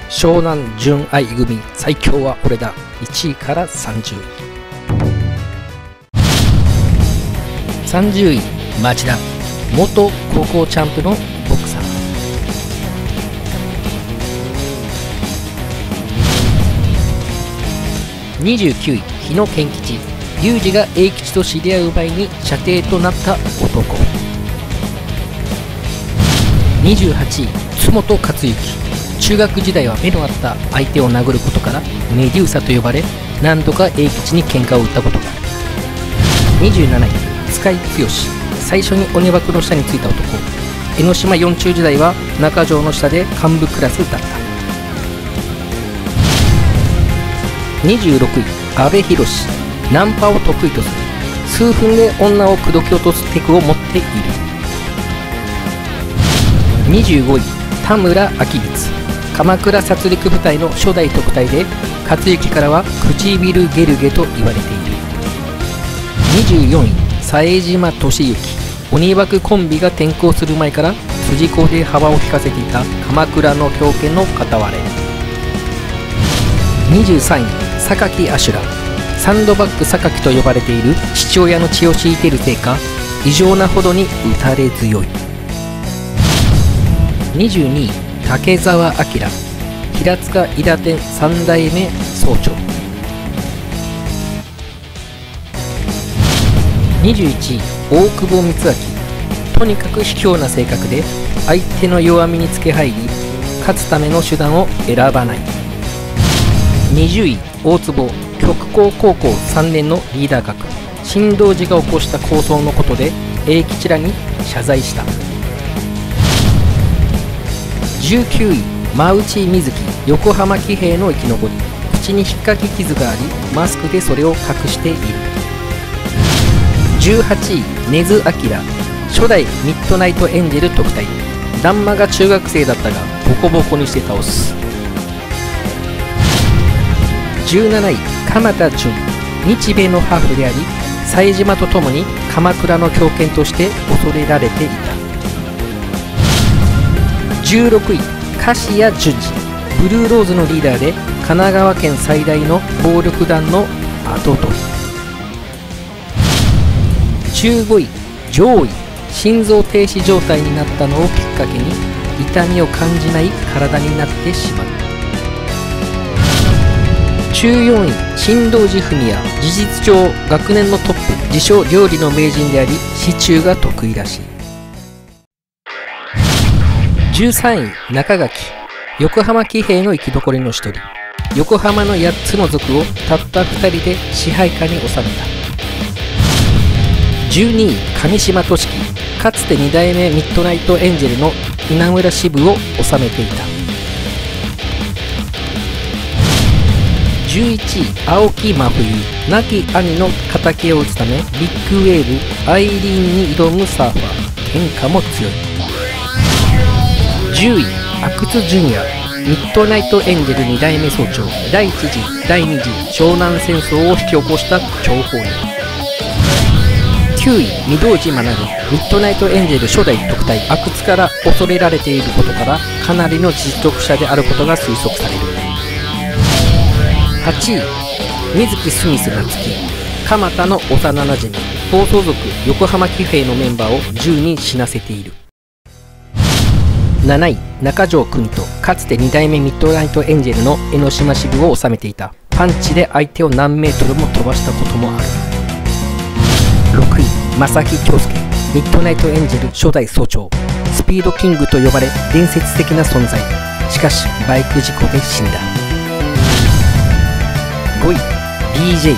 湘南純愛組最強は俺だ。1位から30位。30位、町田、元高校チャンプのボクサー。29位、日野健吉、ユージが英吉と知り合う前に射程となった男。28位、津本克之、中学時代は目のあった相手を殴ることからメデューサと呼ばれ、何度か英吉に喧嘩を売ったことがある。27位、塚井剛、最初に鬼枠の下についた男。江ノ島4中時代は中条の下で幹部クラスだった。26位、阿部寛、ナンパを得意とする。数分で女を口説き落とすテクを持っている。25位、田村明光、鎌倉殺戮部隊の初代特隊で克行からは唇ゲルゲと言われている。24位、冴島俊之、鬼枠コンビが転校する前から辻子で幅を利かせていた鎌倉の狂犬の片割れ。23位、榊阿修羅、サンドバッグ榊と呼ばれている父親の血を引いているせいか異常なほどに打たれ強い。22位、竹澤明、平塚伊達店3代目総長。21位、大久保光明、とにかく卑怯な性格で相手の弱みにつけ入り勝つための手段を選ばない。20位、大坪、極光高校3年のリーダー格、新道寺が起こした抗争のことで英吉らに謝罪した。19位、真内瑞希、横浜騎兵の生き残り、口に引っかき傷がありマスクでそれを隠している。18位、根津明、初代ミッドナイトエンジェル特隊、ダンマが中学生だったがボコボコにして倒す。17位、鎌田純、日米のハーフであり冴島とともに鎌倉の狂犬として恐れられていた。16位、樫谷淳二、ブルーローズのリーダーで神奈川県最大の暴力団の跡取り。15位、上位、心臓停止状態になったのをきっかけに痛みを感じない体になってしまう。14位、新道寺文也、事実上学年のトップ、自称料理の名人でありシチューが得意らしい。13位、中垣、横浜騎兵の生き残りの一人、横浜の8つの族をたった2人で支配下に収めた。12位、上島俊樹、かつて2代目ミッドナイトエンジェルの稲村支部を治めていた。11位、青木真冬、亡き兄の敵を討つためビッグウェーブアイリーンに挑むサーファー、喧嘩も強い。10位、阿久津純也、ミッドナイトエンジェル2代目総長、第1次第2次湘南戦争を引き起こした諜報人。9位、御堂寺学、ミッドナイトエンジェル初代特隊、阿久津から恐れられていることからかなりの実力者であることが推測される。8位、水木スミスがつき、蒲田の幼なじみ、暴走族横浜騎兵のメンバーを10人死なせている。7位、中条邦人、かつて2代目ミッドナイトエンジェルの江ノ島支部を治めていた。パンチで相手を何メートルも飛ばしたこともある。6位、正木恭介、ミッドナイトエンジェル初代総長、スピードキングと呼ばれ伝説的な存在、しかしバイク事故で死んだ。5位、BJ、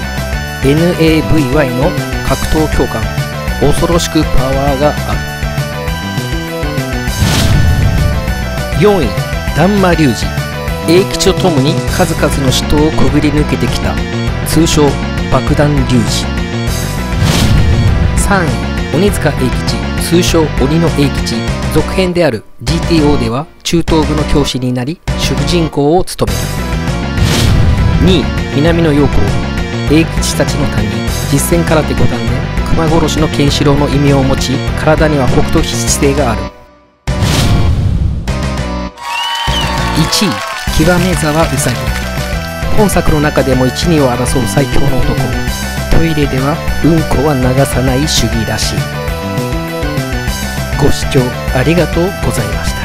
NAVY の格闘教官、恐ろしくパワーがある。4位、段間隆二、英吉とともに数々の死闘をくぐり抜けてきた、通称爆弾隆二。3位、鬼塚英吉、通称鬼の英吉、続編である GTO では中等部の教師になり主人公を務める。2位、南野陽子、英吉たちの担任、実戦空手5段で熊殺しのケンシロウの異名を持ち、体には北斗七星がある。1位、 極め沢うさぎ。本作の中でも一二を争う最強の男。トイレではうんこは流さない主義らしい。ご視聴ありがとうございました。